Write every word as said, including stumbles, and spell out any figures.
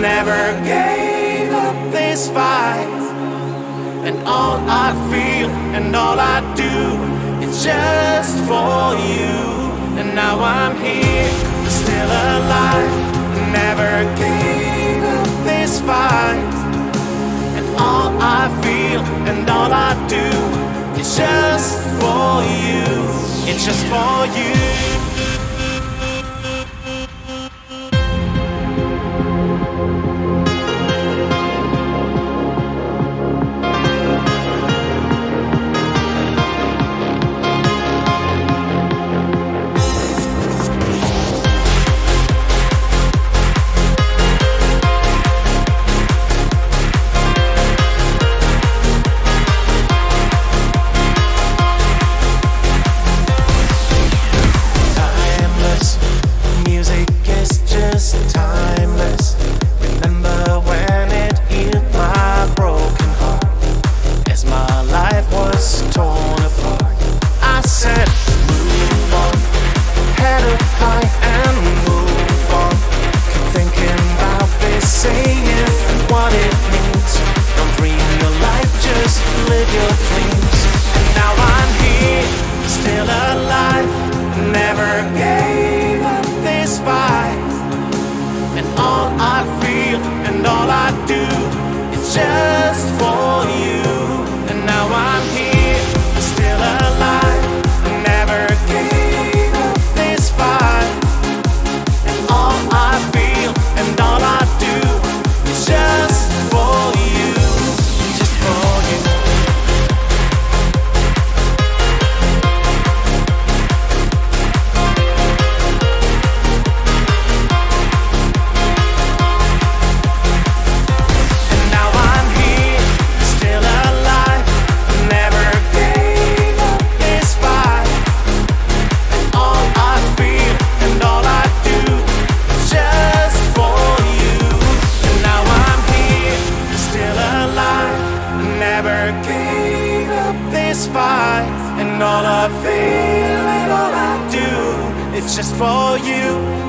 never gave up this fight. And all I feel and all I do is just for you. And now I'm here, still alive, never gave up this fight. And all I feel and all I do is just for you. It's just for you. And all I feel and all I do, it's just for you.